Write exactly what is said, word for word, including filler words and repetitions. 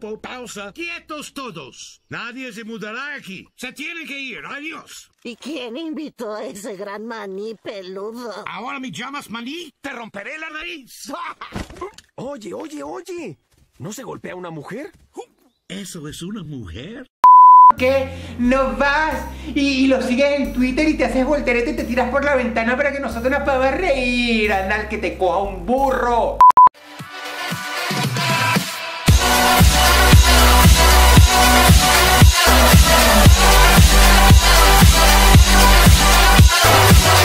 tiempo, pausa. ¡Quietos todos! Nadie se mudará aquí. Se tienen que ir. ¡Adiós! ¿Y quién invitó a ese gran maní peludo? ¿Ahora me llamas maní? ¡Te romperé la nariz! Oye, oye, oye. ¿No se golpea a una mujer? ¿Eso es una mujer? ¿Qué? No vas y, y lo sigues en Twitter y te haces volterete y te tiras por la ventana para que nosotros nos podamos reír. Anda, que te coja un burro. We'll be right back.